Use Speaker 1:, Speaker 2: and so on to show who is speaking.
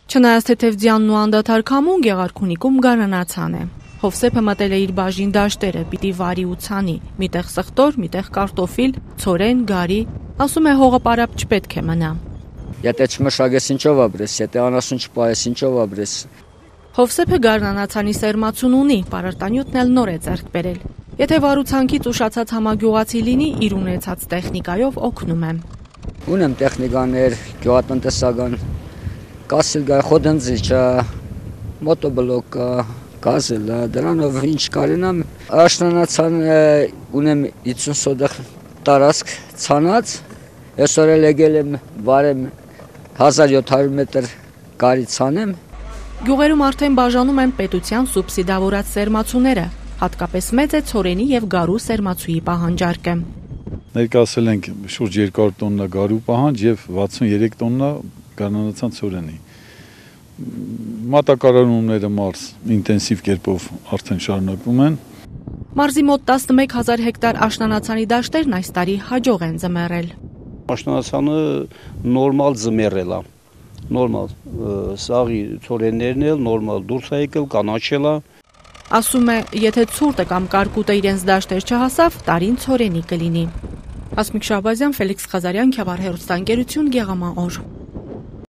Speaker 1: Չնայած թեթևձյանն ու անդադար քամուն Գեղարքունիքում գարանացան է։ Հովսեփը մտել է իր բաժին դաշտերը, պիտի վարի ու ցանի, միտեղ սխտոր, միտեղ կարտոֆիլ, ցորեն, գարի, ասում է հողը պարապ չպետք է մնա։
Speaker 2: Եթե չմշակես ինչով ապրես, եթե անասուն չպայես ինչով ապրես։
Speaker 1: Հովսեփը գարանացանի սերմացուն ունի, պարարտանյութն էլ նոր է ձեռք բերել։ Եթե վարուցանքից ուշացած համագյուղացի լինի, իր ունեցած տեխնիկայով օգնում է։
Speaker 2: Ունեմ տեխնիկաներ, գյուղատնտեսական, կասել գայ խոդնձիչա, մոտոբլոկա, կազելա, դրանով ինչ կարենամ, աշնանացան ունեմ 50 սոդախ տարածք ցանած, այսօր էլ եկել եմ վարեմ 1700 մետր կարի ցանեմ։
Speaker 1: Գյուղերում արդեն բաժանում են պետության սուբսիդավորած սերմացուները, հատկապես մեծ է ցորենի եւ գարու սերմացուի պահանջարկը։
Speaker 3: Ներկայացել ենք շուրջ 200 տոննա գարու պահանջ եւ 63 տոննա գարանացան ցորենի։ Մատակարարումները մարզ ինտենսիվ կերպով արդեն շարունակվում են։
Speaker 1: Մարզի մոտ 11000 հեկտար աշնանացանի դաշտերն այս տարի հաջող են ձմեռել։
Speaker 4: Աշնանացանը նորմալ ձմեռել է։ Նորմալ սաղի ցորեններն էլ նորմալ դուրս է եկել, կանաչել է։
Speaker 1: Ասում է, եթե ցուրտը կամ կարկուտը իրենց դաշտեր չհասավ, տարին ցորենի կլինի։ Հասմիկ Շահբազյան, Ֆելիքս Ղազարյան, Քյավառ հեռուստաընկերություն, Գեղաման օր։